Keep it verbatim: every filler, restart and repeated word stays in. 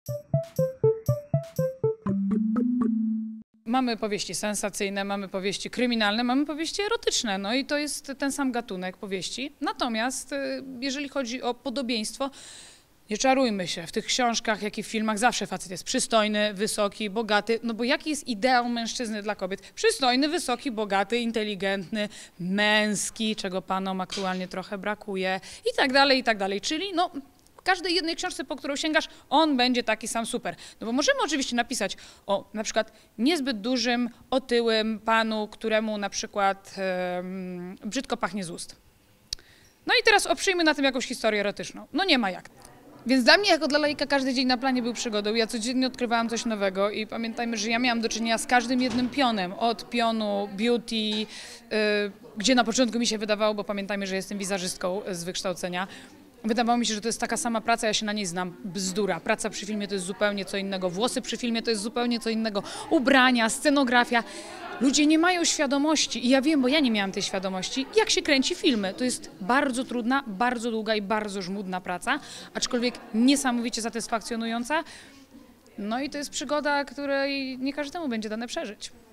Mamy powieści sensacyjne, mamy powieści kryminalne, mamy powieści erotyczne, no i to jest ten sam gatunek powieści. Natomiast jeżeli chodzi o podobieństwo, nie czarujmy się, w tych książkach, jak i w filmach zawsze facet jest przystojny, wysoki, bogaty, no bo jaki jest ideał mężczyzny dla kobiet? Przystojny, wysoki, bogaty, inteligentny, męski, czego panom aktualnie trochę brakuje i tak dalej, i tak dalej, czyli no... W każdej jednej książce, po którą sięgasz, on będzie taki sam super. No bo możemy oczywiście napisać o na przykład niezbyt dużym, otyłym panu, któremu na przykład um, brzydko pachnie z ust. No i teraz oprzyjmy na tym jakąś historię erotyczną. No nie ma jak. Więc dla mnie jako dla laika każdy dzień na planie był przygodą. Ja codziennie odkrywałam coś nowego i pamiętajmy, że ja miałam do czynienia z każdym jednym pionem. Od pionu beauty, yy, gdzie na początku mi się wydawało, bo pamiętajmy, że jestem wizerzystką z wykształcenia, wydawało mi się, że to jest taka sama praca, ja się na niej znam. Bzdura. Praca przy filmie to jest zupełnie co innego. Włosy przy filmie to jest zupełnie co innego. Ubrania, scenografia. Ludzie nie mają świadomości i ja wiem, bo ja nie miałam tej świadomości, jak się kręci filmy. To jest bardzo trudna, bardzo długa i bardzo żmudna praca, aczkolwiek niesamowicie satysfakcjonująca. No i to jest przygoda, której nie każdemu będzie dane przeżyć.